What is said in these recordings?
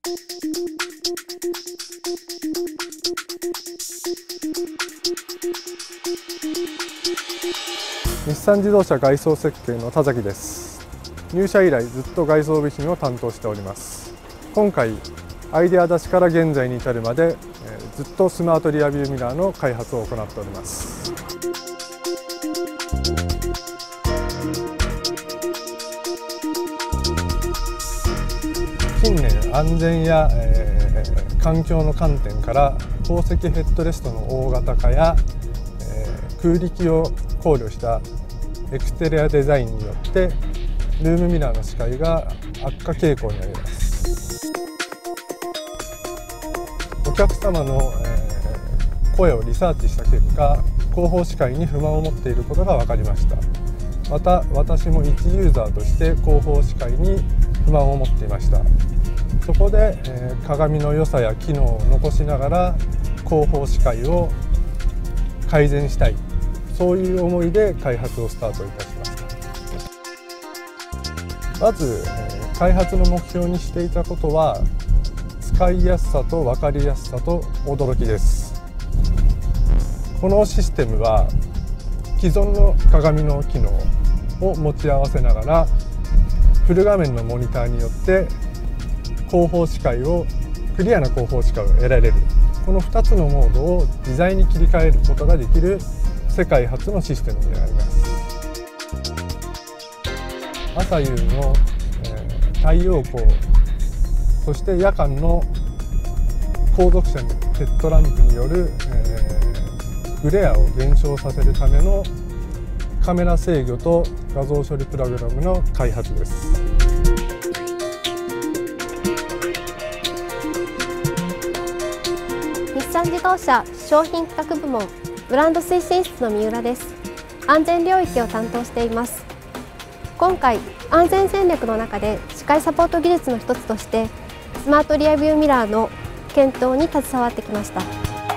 日産自動車外装設計の田崎です。入社以来ずっと外装備品を担当しております。今回アイデア出しから現在に至るまでずっとスマートリアビューミラーの開発を行っております。近年安全や、環境の観点から鉱石ヘッドレストの大型化や、空力を考慮したエクステリアデザインによってルームミラーの視界が悪化傾向にあります。お客様の、声をリサーチした結果、後方視界に不満を持っていることが分かりました。また私も一ユーザーとして後方視界に不満を持っていました。そこで、鏡の良さや機能を残しながら後方視界を改善したい、そういう思いで開発をスタートいたしました。まず、開発の目標にしていたことは使いやすさと分かりやすさと驚きです。このシステムは既存の鏡の機能を持ち合わせながらフル画面のモニターによって後方視界をクリアな後方視界を得られる、この2つのモードを自在に切り替えることができる世界初のシステムになります。朝夕の、太陽光、そして夜間の後続車のヘッドランプによる、グレアを減少させるためのカメラ制御と画像処理プログラムの開発です。 日産自動車商品企画部門ブランド推進室の三浦です。安全領域を担当しています。今回安全戦略の中で視界サポート技術の一つとしてスマートリアビューミラーの検討に携わってきました。ス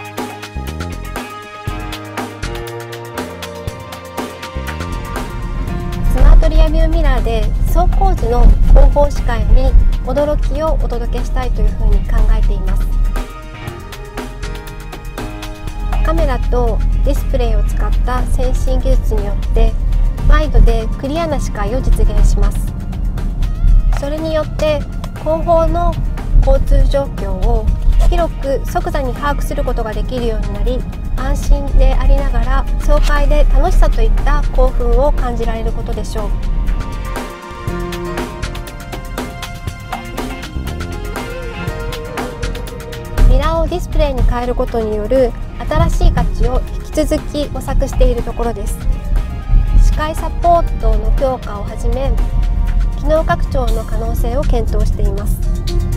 マートリアビューミラーで走行時の後方視界に驚きをお届けしたいというふうに考えています。カメラとディスプレイを使った先進技術によってワイドでクリアな視界を実現します。それによって後方の交通状況を広く即座に把握することができるようになり、安心でありながら爽快で楽しさといった興奮を感じられることでしょう。ミラーをディスプレイに変えることによる新しい価値を引き続き模索しているところです。視界サポートの強化をはじめ機能拡張の可能性を検討しています。